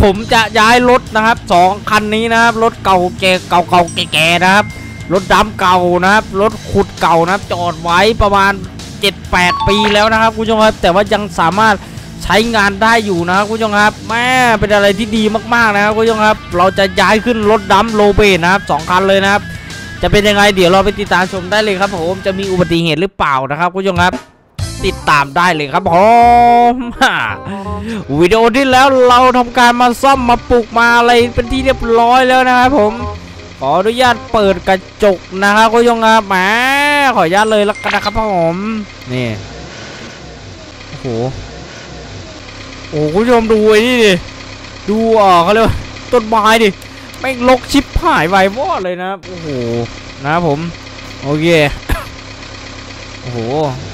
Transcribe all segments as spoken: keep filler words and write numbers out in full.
ผมจะย้ายรถนะครับสองคันนี้นะครับรถเก่าแก่เก่าเก่าแก่ๆนะครับรถดำเก่านะครับรถขุดเก่านะครับจอดไว้ประมาณ เจ็ดแปด ปีแล้วนะครับคุณผู้ชมครับแต่ว่ายังสามารถใช้งานได้อยู่นะครับคุณผู้ชมครับแม่เป็นอะไรที่ดีมากๆนะครับคุณผู้ชมครับเราจะย้ายขึ้นรถดำโลเบนนะครับสองคันเลยนะครับจะเป็นยังไงเดี๋ยวเราไปติดตามชมได้เลยครับผมจะมีอุบัติเหตุหรือเปล่านะครับคุณผู้ชมครับติดตามได้เลยครับผมวิดีโอที่แล้วเราทำการมาซ่อมมาปลุกมาอะไรเป็นที่เรียบร้อยแล้วนะครับผมขออนุญาตเปิดกระจกนะครับคุณผู้ชมครับแหมขออนุญาตเลยแล้วกันนะครับผมนี่โอ้โหโอ้คุณผู้ชมดูไอ้นี่ดิดูอ่ะเขาเรียกว่าต้นไม้ดิแม่งรกชิบหายไววอดเลยนะโอ้โหนะครับผมโอเคโอ้โห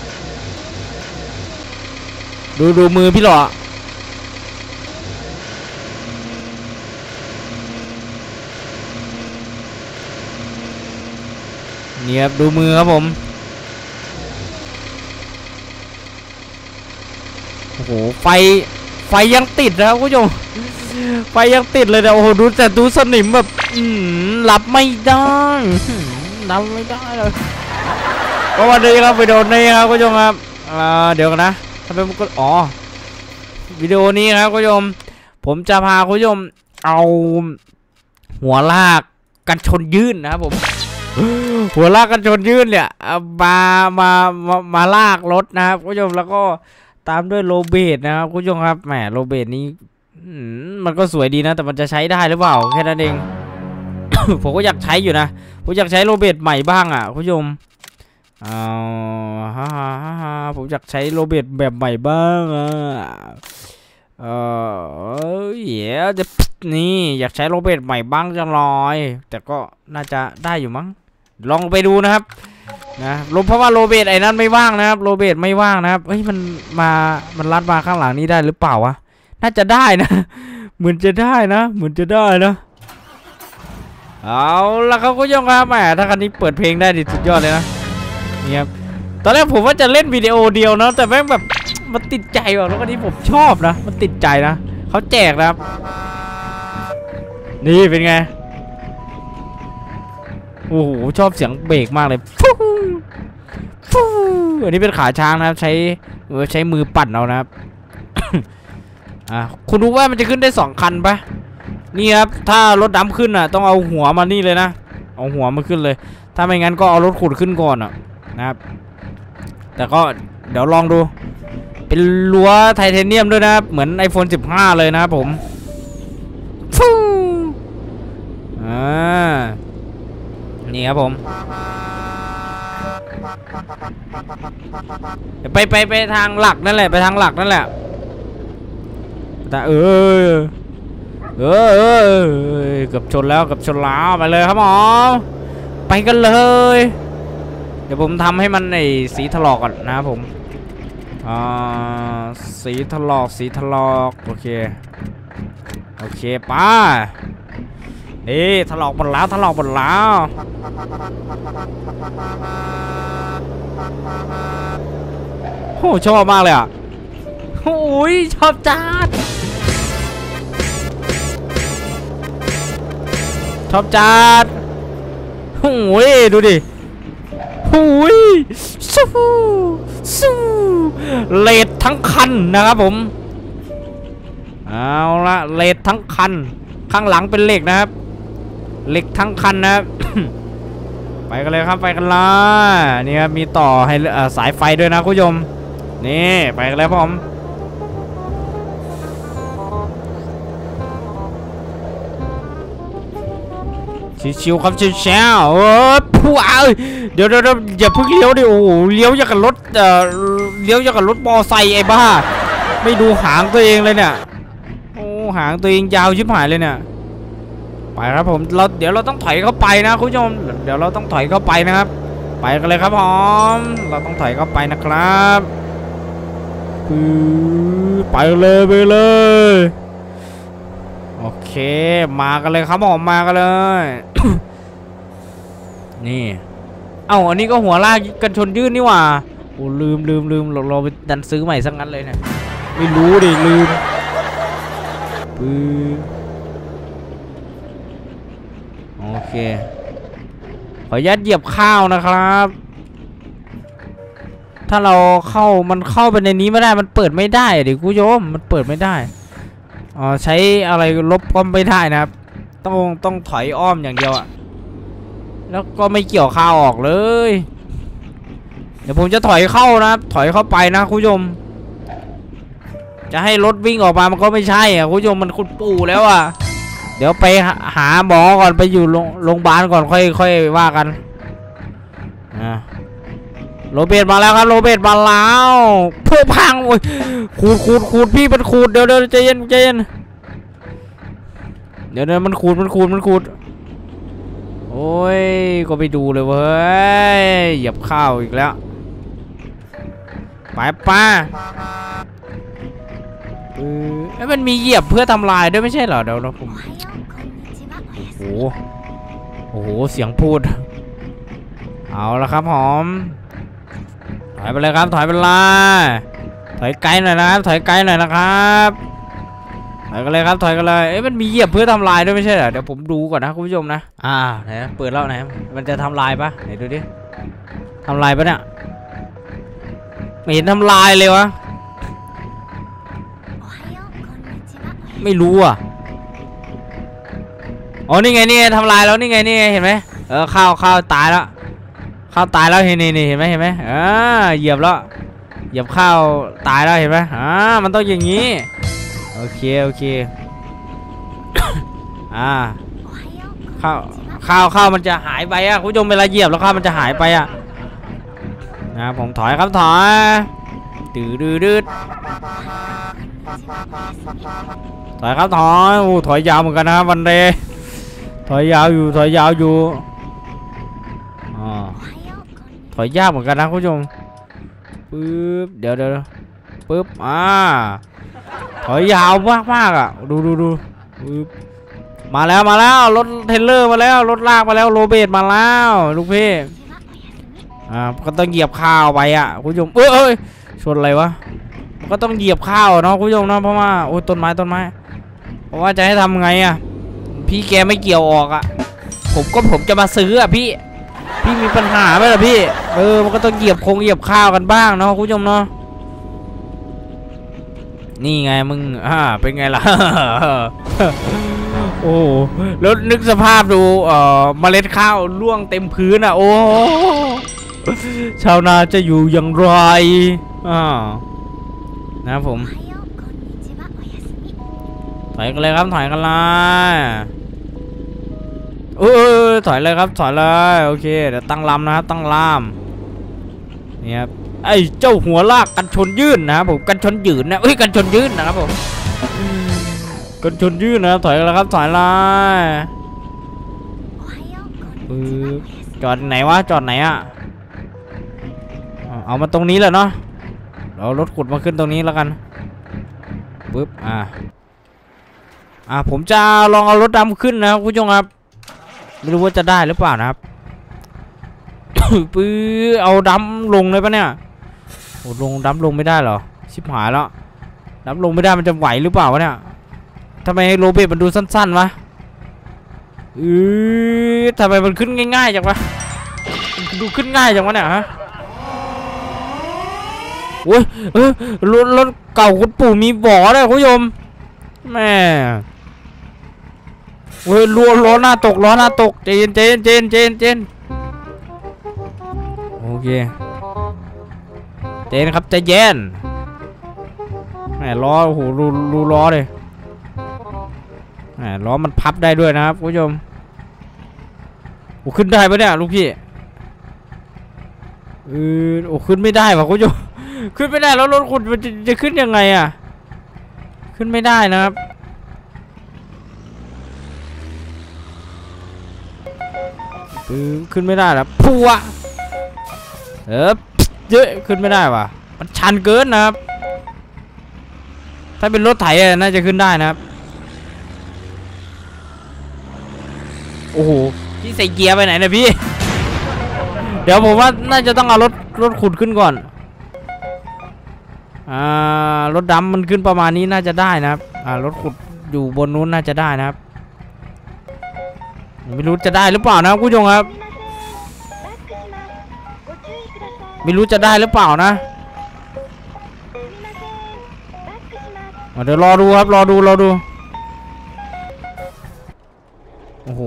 ดูดูมือพี่หล่อนี่ครับดูมือครับผมโอ้โหไฟไฟยังติดนะครับคุณผู้ชมไฟยังติดเลยนะโอ้โหดูแต่ดูสนิมแบบอืมรับไม่ได้รับไม่ได้เลยก็วันนี้ครับวิดีโอนี้ครับคุณผู้ชมครับเดี๋ยวกันนะทำไมมันก็อ๋อวิดีโอนี้ครับคุณผู้ชมผมจะพาคุณผู้ชมเอาหัวลากกันชนยื่นนะครับผมหัวลากกันชนยื่นเนี่ยมามามามาลากรถนะครับคุณผู้ชมแล้วก็ตามด้วยโรเบตนะครับคุณผู้ชมครับแหมโรเบตนี้มันก็สวยดีนะแต่มันจะใช้ได้หรือเปล่าแค่นั้นเอง ผมก็อยากใช้อยู่นะผมอยากใช้โรเบตใหม่บ้างอ่ะคุณผู้ชมเอาฮ่าฮ่าฮ่าผมอยากใช้โรเบตแบบใหม่บ้างอ่ะเออเดี๋ยวจะนี่อยากใช้โรเบตใหม่บ้างจังเลยแต่ก็น่าจะได้อยู่มั้งลองไปดูนะครับนะเพราะว่าโรเบตไอ้นั้นไม่ว่างนะครับโรเบตไม่ว่างนะครับเฮ้ยมันมามันลัดมาข้างหลังนี้ได้หรือเปล่าวะน่าจะได้นะเหมือนจะได้นะเหมือนจะได้นะเอาละครับคุณผู้ชมครับแหมถ้าคันนี้เปิดเพลงได้ดิสุดยอดเลยนะนี่ครับตอนแรกผมว่าจะเล่นวิดีโอเดียวนะแต่แม่งแบบมันติดใจว่ะแล้วคันนี้ผมชอบนะมันติดใจนะเขาแจกนะครับนี่เป็นไงโอ้โหชอบเสียงเบรกมากเลยฟูฟูอันนี้เป็นขาช้างนะครับใช้ใช้มือปั่นเอานะครับ อ่ะคุณรู้ว่ามันจะขึ้นได้สองคันปะนี่ครับถ้ารถดำขึ้นอ่ะต้องเอาหัวมานี่เลยนะเอาหัวมาขึ้นเลยถ้าไม่งั้นก็เอารถขุดขึ้นก่อนอ่ะนะครับแต่ก็เดี๋ยวลองดูเป็นรั้วไทเทเนียมด้วยนะครับเหมือน ไอโฟน สิบห้าเลยนะครับผมฟูอ่านี่ครับผมไปไปไปทางหลักนั่นแหละไปทางหลักนั่นแหละแต่เออเออเออเกือบชนแล้วเกือบชนแล้วไปเลยครับหมอไปกันเลยเดี๋ยวผมทำให้มันไอสีถลอกก่อนนะครับผมอ่าสีถลอกสีถลอกโอเคโอเคป้านี่ถลอกหมดแล้วถลอกหมดแล้วโอ้ชอบมากเลยอ่ะโอ้ยชอบจัดชอบจัดโอ้ยดูดิโอ้ยสู้สู้เลดทั้งคันนะครับผมเอาละเลดทั้งคันข้างหลังเป็นเหล็กนะครับเหล็กทั้งคันนะครับ ไปกันเลยครับไปกันเลยนี่ครับมีต่อให้สายไฟด้วยนะคุณผู้ชมนี่ไปกันเลยผมชิวๆครับชิวๆเออผู้เอาเดี๋ยวเดี๋ยวอย่าเพิ่งเลี้ยวดิโอ้โหเลี้ยวอย่างกับรถเอ่อเลี้ยวอย่างกับรถมอไซค์ไอ้บ้าไม่ดูหางตัวเองเลยเนี่ยโอ้หางตัวเองยาวชิบหายเลยเนี่ยไปครับผมเราเดี๋ยวเราต้องถอยเข้าไปนะคุณผู้ชมเดี๋ยวเราต้องถอยเข้าไปนะครับไปกันเลยครับผมเราต้องถอยเข้าไปนะครับไปเลยไปเลยโอเคมากันเลยครับผมมากันเลย นี่เอ้าอันนี้ก็หัวลากกันชนยื่นนี่หว่าโอ้ลืมลืมลืมเราเราไปดันซื้อใหม่สักงั้นเลยเนี่ยไม่รู้ดิลืมปื๊บโอเคขออนุญาตเหยียบข้าวนะครับถ้าเราเข้ามันเข้าไปในนี้ไม่ได้มันเปิดไม่ได้ดิคุณผู้ชมมันเปิดไม่ได้อ๋อใช้อะไรลบก็ไม่ได้นะครับต้องต้องถอยอ้อมอย่างเดียวอะแล้วก็ไม่เกี่ยวข้าวออกเลยเดี๋ยวผมจะถอยเข้านะถอยเข้าไปนะคุณผู้ชมจะให้รถวิ่งออกมามันก็ไม่ใช่อ่ะคุณผู้ชมมันคุณปู่แล้วอ่ะเดี๋ยวไปหาหมอก่อนไปอยู่โรงพยาบาลก่อนค่อยค่อยว่ากันอ่ะโรเบิร์ตมาแล้วครับโรเบิร์ตมาแล้วเพื่อพังโอ้ยขูดขูดขูดพี่มันขูดเดี๋ยวเดี๋ยวใจเย็นใจเย็นเดี๋ยวเดี๋ยวมันขูดมันขูดมันขูดโอ้ยก็ไปดูเลยเว้ยเหยียบข้าวอีกแล้วไปป้าเออมันมีเหยียบเพื่อทำลายด้วยไม่ใช่เหรอเดี๋ยวนะผมโอ้โหโอ้โหเสียงพูดเอาละครับหอมถอยไปเลยครับถอยไปเลยถอยไกลหน่อยนะครับถอยไกลหน่อยนะครับถอยกันเลยครับถอยกันเลยเอ๊ะมันมีเหยียบเพื่อทำลายด้วยไม่ใช่เหรอเดี๋ยวผมดูก่อนนะคุณผู้ชมนะอ่าไหนเปิดแล้วไหนมันจะทำลายปะไหนดูดิทำลายปะเนี่ยไม่เห็นทำลายเลยวะไม่รู้อ่ะอ๋อนี่ไงนี่ทำลายแล้วนี่ไงนี่ไงเห็นไหมเออข้าวข้าวตายแล้วข้าวตายแล้วเห็นนี่นี่เห็นไหมเห็นไหมอ่าเหยียบแล้วเหยียบข้าวตายแล้วเห็นไหมอ่ามันต้องอย่างนี้โอเคโอเค อ่าข้าวข้าวข้าวมันจะหายไปอ่ะคุณผู้ชมเวลาเหยียบแล้วข้าวมันจะหายไปอ่ะนะผมถอยครับถอยดื้อดื้อดื้อถอยครับถอยโอ้ถอยยาวเหมือนกันนะวันเดย์ถอยยาวอยู่ถอยยาวอยู่อ๋อถอยยากเหมือนกันนะคุณผู้ชมปึ๊บเดี๋ยวเดี๋ยวปึ๊บอ่าถอยยาวมากมากอ่ะดูดูดูปึ๊บมาแล้วมาแล้วรถเทรลเลอร์มาแล้วรถลากมาแล้วโรเบิร์ตมาแล้วลูกพี่อ่าก็ต้องเหยียบข้าวไปอ่ะคุณผู้ชมเอ้ยเอ้ยชนอะไรวะก็ต้องเหยียบข้าวเนาะคุณผู้ชมเนาะเพราะว่าโอ้ต้นไม้ต้นไม้เพราะว่าจะให้ทำไงอ่ะพี่แกไม่เกี่ยวออกอ่ะผมก็ผมจะมาซื้ออ่ะพี่พี่มีปัญหาไหมล่ะพี่เออมันก็ต้องเหยียบคงเหยียบข้าวกันบ้างเนาะคุณผู้ชมเนาะนี่ไงมึงอ่าเป็นไงล่ะ โอ้แล้วนึกสภาพดูเอ่อเมล็ดข้าวร่วงเต็มพื้นอ่ะโอ้ชาวนาจะอยู่อย่างไรอ่านะผมถอยกันเลยครับถอยกันเลยเออถอยเลยครับถอยเลยโอเคเดี๋ยวตั้งลำนะครับตั้งลำนี่ครับไอ้เจ้าหัวลากกันชนยื่นนะครับผมกันชนยืนนะเอ้ยกันชนยื่นนะครับผมกันชนยื่นนะถอยแล้วครับถอยเลยจอดไหนวะจอดไหนอ่ะเอามาตรงนี้แหละเนาะเรารถขุดมาขึ้นตรงนี้แล้วกันปึ๊บอ่าอ่าผมจะลองเอารถดำขึ้นนะครับคุณผู้ชมครับไม่รู้ว่าจะได้หรือเปล่านะครับ ปื้อเอาดำลงเลยปะเนี่ยโอ้ลงดำลงไม่ได้เหรอชิบหายแล้วดำลงไม่ได้มันจะไหวหรือเปล่าวะเนี่ยทำไมโรเบิร์ตมันดูสั้นๆวะอือทำไมมันขึ้นง่ายๆจังวะดูขึ้นง่ายจังวะเนี่ยฮะโอ้ยเออรถรถเก่าคุณปู่มีบ่อเลยคุณผู้ชมแม่เฮ้ยล้อล้อหน้าตกล้อหน้าตกเจนเจนเจนเจนเจนโอเคเจนครับใจเย็นแหมล้อโอ้โหรูรูล้อเลยแหมล้อมันพับได้ด้วยนะครับคุณผู้ชมโอ้ขึ้นได้ปะเนี่ยลูกพี่เออโอ้ขึ้นไม่ได้ว่ะคุณผู้ชมขึ้นไม่ได้แล้วรถขุดมันจะจะขึ้นยังไงอ่ะขึ้นไม่ได้นะครับขึ้นไม่ได้แล้วพัวเออเยอะขึ้นไม่ได้ว่ะมันชันเกินนะครับถ้าเป็นรถไถน่าจะขึ้นได้นะครับโอ้โหพี่ใส่เกียร์ไปไหนนะพี่เดี๋ยวผมว่าน่าจะต้องเอารถรถขุดขึ้นก่อนอ่ารถดำมันขึ้นประมาณนี้น่าจะได้นะครับอ่ารถขุดอยู่บนนู้นน่าจะได้นะครับไม่รู้จะได้หรือเปล่านะคุณผู้ชมครับไม่รู้จะได้หรือเปล่านะเดี๋ยวรอดูครับรอดูรอดูโอ้โห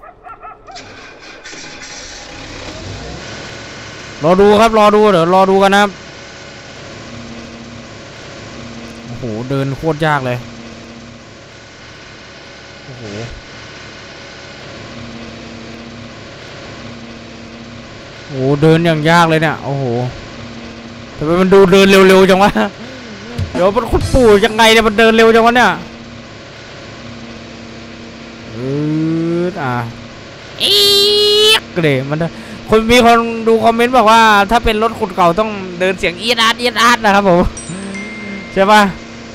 รอดูครับรอดูเดี๋ยวรอดูกันนะครับโอ้โหเดินโคตรยากเลยโอ้โหโอ้โหเดินอย่างยากเลยเนี่ยโอ้โหทำไมมันดูเดินเร็วๆจังวะเดี๋ยวมันขุดปู่ยังไงเนี่ยมันเดินเร็วจังวะเนี่ยอืดอ่ะอีกเลยมันคนมีคนดูคอมเมนต์บอกว่าถ้าเป็นรถขุดเก่าต้องเดินเสียงอีดอาดอีดอาดนะครับผมใช่ป่ะ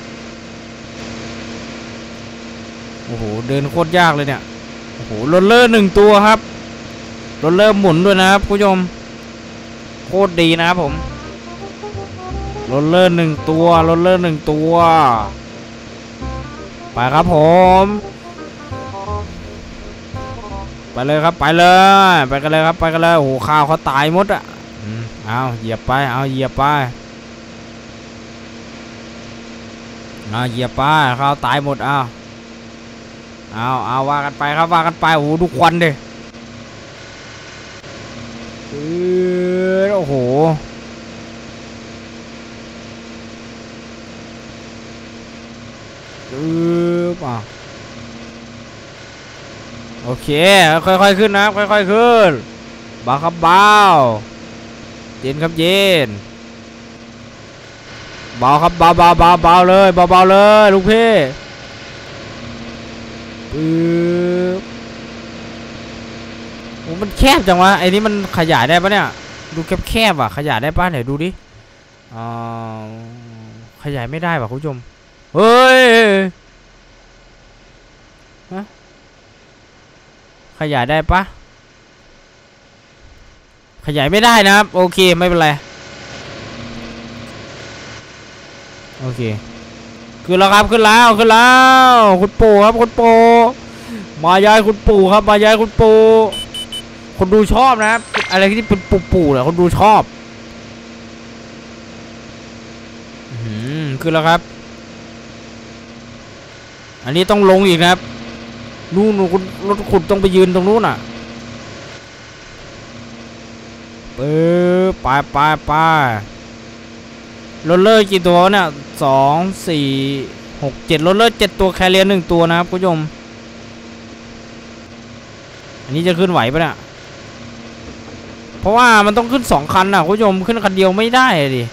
โอ้โหเดินโคตรยากเลยเนี่ยโอ้โหรถเลอร์หนึ่งตัวครับรถเริ่มหมุนด้วยนะครับผู้ชมโคตรดีนะครับผมรถเลื่อนหนึ่งตัวรถเลื่อนหนึ่งตัวไปครับผมไปเลยครับไปเลยไปกันเลยครับไปกันเลยโอ้โหข้าวเขาตายหมดอ่ะเอาเหยียบไปเอาเหยียบไปเอาเหยียบไปข้าวตายหมดเอาเอาเอาว่ากันไปครับว่ากันไปโอ้โหดูควันดิโอ้โหอ่ะโอเคค่อยๆขึ้นนะครับค่อยๆขึ้นเบาครับเบาเย็นครับเย็นเบาครับเบาเบาเบาเบาเลยเบาเบาเลยลูกพี่ปึ๊บโอ้มันแคบจังวะไอ้นี่มันขยายได้ปะเนี่ยดูแคบๆอ่ะขยายได้ปะไหนดูดิอ่าขยายไม่ได้ป่ะคุณผู้ชมเฮ้ยขยายได้ปะขยายไม่ได้นะครับโอเคไม่เป็นไรโอเคขึ้นแล้วครับขึ้นแล้วขึ้นแล้วคุณปู่ครับคุณปู่มายายคุณปู่ครับมายายคุณปู่คนดูชอบนะครับอะไรที่เป็นปู่ปู่เนี่ยคนดูชอบอืมขึ้นแล้วครับอันนี้ต้องลงอีกนะครับนู่นคุณรถขุดต้องไปยืนตรงนู้นอ่ะเออไปไปไปรถเลื่อนกี่ตัวเนี่ยสองสี่หกเจ็ดรถเลื่อนเจ็ดตัวแคเรียนหนึ่งตัวนะครับคุณผู้ชมอันนี้จะขึ้นไหวปะเนี่ยเพราะว่ามันต้องขึ้นสองคันนะคุณผู้ชมขึ้นคันเดียวไม่ได้ดิ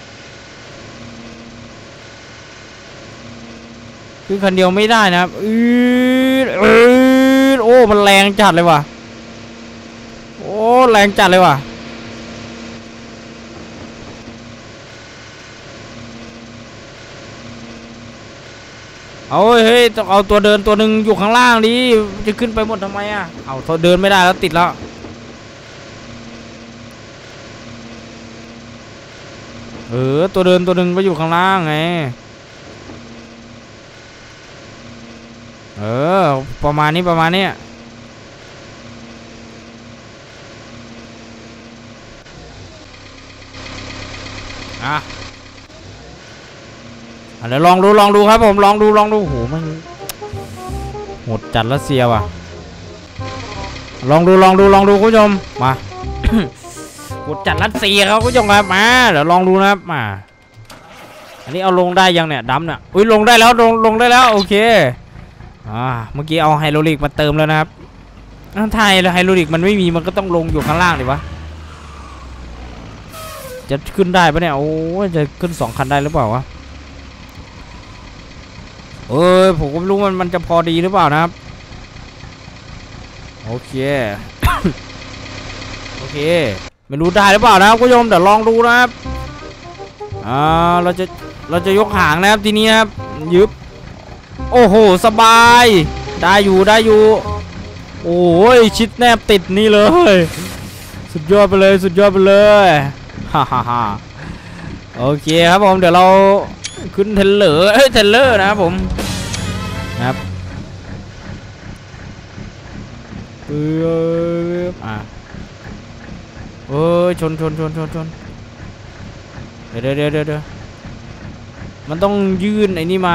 ขึ้นคันเดียวไม่ได้นะครับอืดอืดโอ้มันแรงจัดเลยว่ะโอ้แรงจัดเลยว่ะเอาเฮ้ยต้องเอาตัวเดินตัวหนึ่งอยู่ข้างล่างดิจะขึ้นไปหมดทำไมอ่ะเอาตัวเดินไม่ได้แล้วติดแล้วเออตัวเดินตัวหนึ่งไปอยู่ข้างล่างไงเออประมาณนี้ประมาณนี้อ่ะเดี๋ยวลองดูลองดูครับผมลองดูลองดูโหมันโหดจัดรัสเซียว่ะลองดูลองดูลองดูคุณผู้ชมมา โหดจัดรัสเซียเขาคุณผู้ชมครับมาเดี๋ยวลองดูนะครับมาอันนี้เอาลงได้ยังเนี่ยดำเนี่ยอุ้ยลงได้แล้วลงลงได้แล้วโอเคอ่าเมื่อกี้เอาไฮโดรลิกมาเติมแล้วนะครับไทยแล้วไฮโดรลิกมันไม่มีมันก็ต้องลงอยู่ข้างล่างดิวะจะขึ้นได้ปะเนี่ยโอ้จะขึ้นสองคันได้หรือเปล่าวะเออผมก็ไม่รู้มันมันจะพอดีหรือเปล่านะครับโอเค โอเคไม่รู้ได้หรือเปล่านะครับคุณผู้ชมเดี๋ยวลองดูนะครับอ่าเราจะเราจะยกหางนะครับทีนี้นะครับยึบโอ้โหสบายได้อยู่ได้อยู่โอ้ยชิดแนบติดนี่เลยสุดยอดไปเลยสุดยอดไปเลยฮ่าฮ่าฮ่าโอเคครับผมเดี๋ยวเราขึ้นเทเลอร์เฮ้ยเทเลอร์นะครับผมนะครับเอออ่ะเออชนชนชนชนชนเดี๋ยวเดี๋ยวเดี๋ยวเดี๋ยวมันต้องยื่นไอ้นี่มา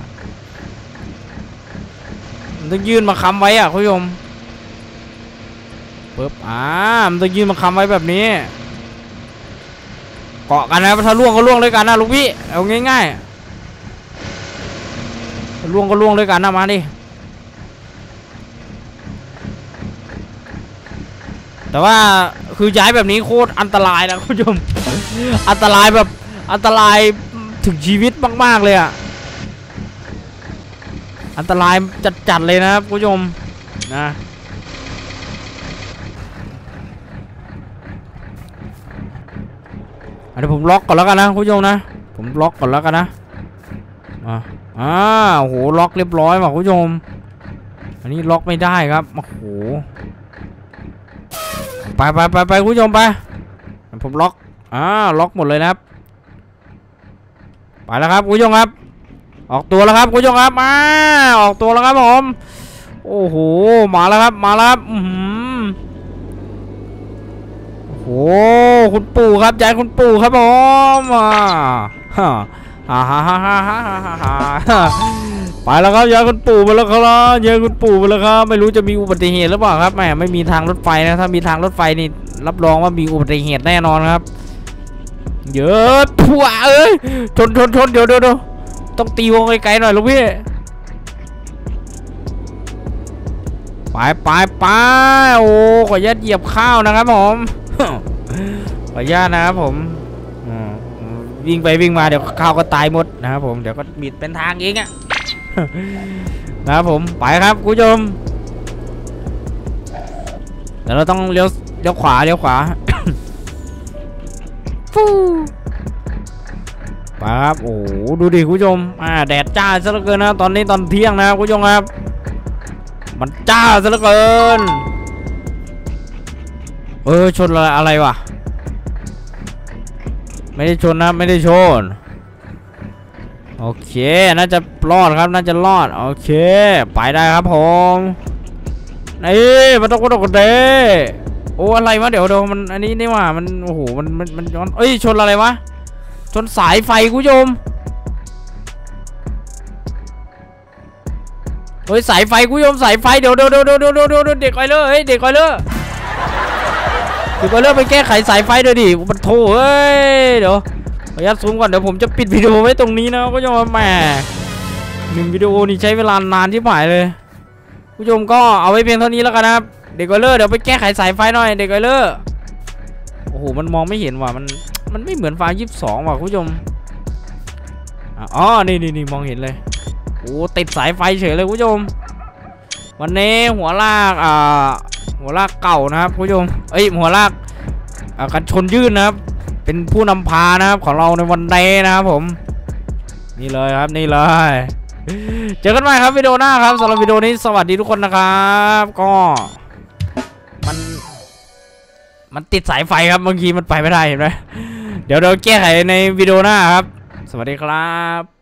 มันต้องยื่นมาค้ำไว้อ่ะคุณผู้ชมปึ๊บอ่ามันต้องยื่นมาค้ำไว้แบบนี้เกาะกันนะถ้าล่วงก็ล่วงเลยกันนะลูกพี่เอาง่ายๆล่วงก็ล่วงเลยกันนะมาดิแต่ว่าคือย้ายแบบนี้โคตรอันตรายนะคุณผู้ชมอันตรายแบบอันตรายถึงชีวิตมากๆเลยอ่ะอันตรายจัดๆเลยนะครับคุณผู้ชมนะเดี๋ยวผมล็อกก่อนแล้วกันนะคุณผู้ชมนะผมล็อกก่อนแล้วกันนะอ่าอ่าโอ้โหล็อกเรียบร้อยว่ะคุณผู้ชมอันนี้ล็อกไม่ได้ครับโอ้โหไปไปไปไปคุณผู้ชมไปผมล็อกอ่าล็อกหมดเลยนะครับไปแล้วครับคุณผู้ชมครับออกตัวแล้วครับคุณผู้ชมครับมาออกตัวแล้วครับผมโอ้โหมาแล้วครับมาแล้วครับอืมโอ้คุณปู่ครับยายคุณปู่ครับผมอ่าฮ่าฮ่าฮ่าฮ่าฮ่าฮ่าฮ่าไปแล้วครับยายคุณปู่ไปแล้วครับยายคุณปู่ไปแล้วครับไม่รู้จะมีอุบัติเหตุหรือเปล่าครับแหมไม่มีทางรถไฟนะถ้ามีทางรถไฟนี่รับรองว่ามีอุบัติเหตุแน่นอนครับเยอะผัวเอ้ยชนชนชนเดี๋ยวเดี๋ยวต้องตีวงไกลๆหน่อยลูกพี่ไปไปไปโอ้ขออนุญาตเหยียบข้าวนะครับผมขออนุญาตนะครับผมวิ่งไปวิ่งมาเดี๋ยวข้าวก็ตายหมดนะครับผมเดี๋ยวก็บิดเป็นทางเองอะนะครับผมไปครับคุณผู้ชมเดี๋ยวเราต้องเลี้ยวเลี้ยวขวาเลี้ยวขวาฟูไปครับโอ้ดูดิคุณผู้ชมอ่าแดดจ้าซะเหลือเกินนะตอนนี้ตอนเที่ยงนะคุณผู้ชมครับมันจ้าซะเหลือเกินเออชนอะไรอะไรวะไม่ได้ชนนะไม่ได้ชนโอเคน่าจะรอดครับน่าจะรอดโอเคไปได้ครับผมนี่มันต้องกระโดดเด้โอ้อะไรวะเดี๋ยวเดี๋ยวมันอันนี้นี่ว่ามันโอ้โหมันมันมันย้อนเอ้ยชนอะไรวะชนสายไฟคุณผู้ชมเฮ้ยสายไฟคุณผู้ชมสายไฟเดี๋ยวเดี๋ยวเดี๋ยวเดี๋ยวเดี๋ยวเดี๋ยวเด็กไอเลอร์เฮ้ยเด็กไอเลอร์เด็กไอเลอร์ไปแก้ไขสายไฟด้วยดิมันโถเฮ้ยเดี๋ยวขออนุญาตซูมก่อนเดี๋ยวผมจะปิดวิดีโอไว้ตรงนี้นะคุณผู้ชมแหมหนึ่งวิดีโอนี่ใช้เวลานานที่หมายเลยคุณผู้ชมก็เอาไว้เพียงเท่านี้แล้วกันนะครับเด็กไอเลอร์เดี๋ยวไปแก้ไขสายไฟหน่อยเด็กไอเลอร์โอ้โหมันมองไม่เห็นว่ะมันมันไม่เหมือนไฟยี่สิบสองว่ะคุณผู้ชมอ๋อนี่นี่นี่มองเห็นเลยโอ้ติดสายไฟเฉยเลยคุณผู้ชมวันนี้หัวลากอ่าหัวลากเก่านะครับคุณผู้ชมเอ้ยหัวลากอ่ากันชนยื่นนะครับเป็นผู้นำพานะครับของเราในวันนี้นะครับผมนี่เลยครับนี่เลยเจอกันใหม่ครับวิดีโอหน้าครับสำหรับวิดีโอนี้สวัสดีทุกคนนะครับก็มันมันติดสายไฟครับบางทีมันไปไม่ได้เห็นไหมเดี๋ยวเราแก้ไขในวิดีโอหน้าครับสวัสดีครับ